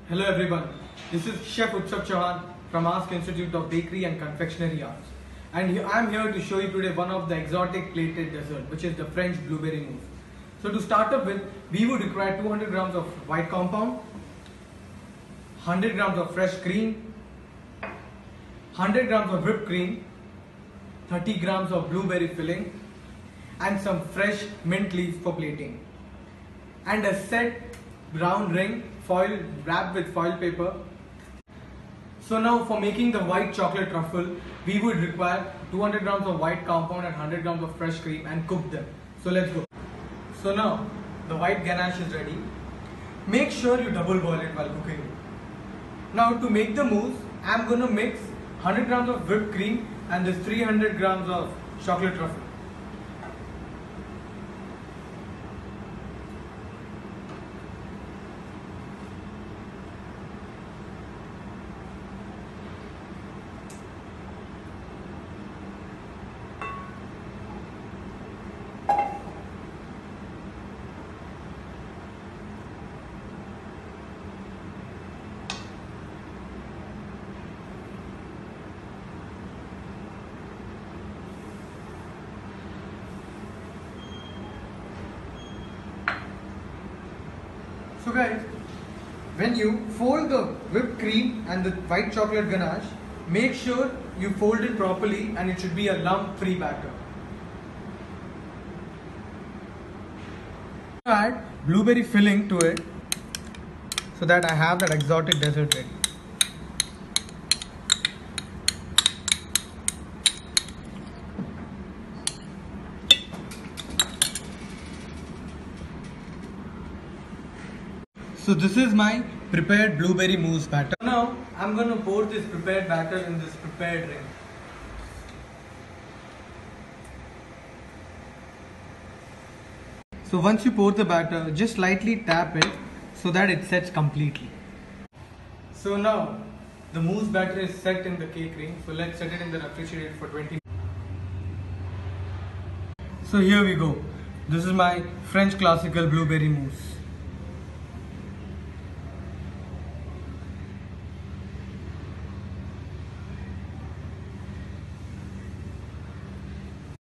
Hello everyone, this is Chef Utsav Chauhan from Ask Institute of Bakery and Confectionery Arts, and I am here to show you today one of the exotic plated dessert, which is the French blueberry mousse. So to start up with, we would require 200 grams of white compound, 100 grams of fresh cream, 100 grams of whipped cream, 30 grams of blueberry filling, and some fresh mint leaves for plating, and a set round ring wrapped with foil paper. So now for making the white chocolate truffle, we would require 200 grams of white compound and 100 grams of fresh cream and cook them. So let's go. So now the white ganache is ready. Make sure you double boil it while cooking it. Now to make the mousse, I am going to mix 100 grams of whipped cream and this 300 grams of chocolate truffle. So guys, when you fold the whipped cream and the white chocolate ganache, make sure you fold it properly and it should be a lump-free batter. Add blueberry filling to it so that I have that exotic dessert ready. So this is my prepared blueberry mousse batter. Now I'm going to pour this prepared batter in this prepared ring. So once you pour the batter, just lightly tap it so that it sets completely. So now the mousse batter is set in the cake ring. So let's set it in the refrigerator for 20 minutes. So here we go. This is my French classical blueberry mousse.